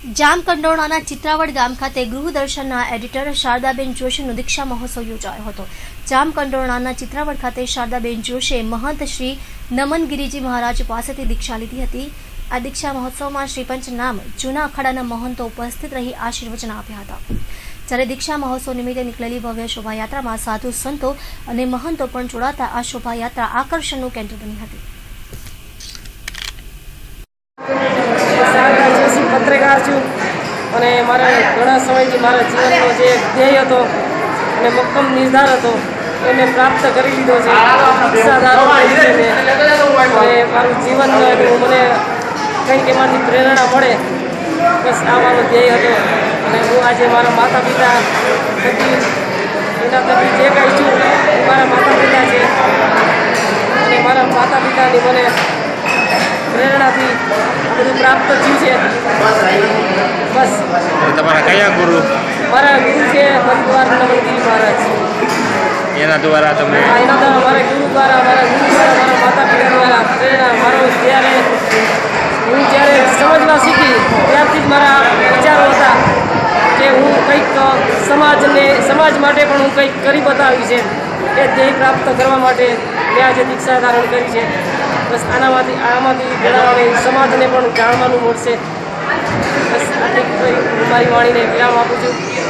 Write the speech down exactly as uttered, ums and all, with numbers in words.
જામકંડોરણાના ચિત્રાવડ ગામ ખાતે ગૃહદર્શનના એડિટર શારદાબેન જોશીનો દીક્ષા મહોત્સવ યોજાયો હતો। જામકંડોરણાના ચિત્રાવડ ખાતે શારદાબેન જોશીએ મહંત શ્રી નમનગીરીજી મહારાજ પાસેથી દીક્ષા લીધી હતી। આ દીક્ષા મહોત્સવમાં શ્રીપંચ નામ જૂના અખાડાના મહંતો ઉપસ્થિત રહી આશીર્વચન આપ્યા હતા। જ્યારે દીક્ષા મહોત્સવ નિમિત્તે નીકળેલી ભવ્ય શોભાયાત્રામાં સાધુ સંતો અને મહંતો પણ જોડાતા આ શોભાયાત્રા આકર્ષણનું કેન્દ્ર બની હતી। પત્રકાર છું અને મારા ઘણા સમયથી મારા જીવનનો જે ધ્યેય હતો અને મક્કમ નિર્ધાર હતો એને પ્રાપ્ત કરી લીધો છે। દીક્ષાધારો અને મારું જીવન હું મને કંઈક એમાંથી પ્રેરણા મળે બસ આ મારો ધ્યેય હતો। અને હું આજે મારા માતા પિતા થકી એના થકી જે કંઈ છું એ મારા માતા પિતા છે અને મારા માતા પિતાની મને પ્રેરણાથી બધું પ્રાપ્ત થયું છે। બસ તમારા કયા ગુરુ? મારા ગુરુ છે હરિદ્વાર નમનગીરી મહારાજ। એના દ્વારા તમે એના દ્વારા મારા ગુરુ દ્વારા મારા ગુરુ દ્વારા મારા માતા પિતા દ્વારા પ્રેરણા મારો જ્યારે હું જ્યારે સમજવા શીખી ત્યારથી જ મારા વિચારો હતા કે હું કંઈક સમાજને સમાજ માટે પણ હું કંઈક કરી બતાવી છે। એ ધ્યેય પ્રાપ્ત કરવા માટે મેં આજે દીક્ષા ધારણ કરી છે। બસ આનામાંથી આમાંથી ઘણા સમાજને પણ જાણવાનું મળશે। બસ આટલી હું મારી વાણીને વિરામ આપું છું।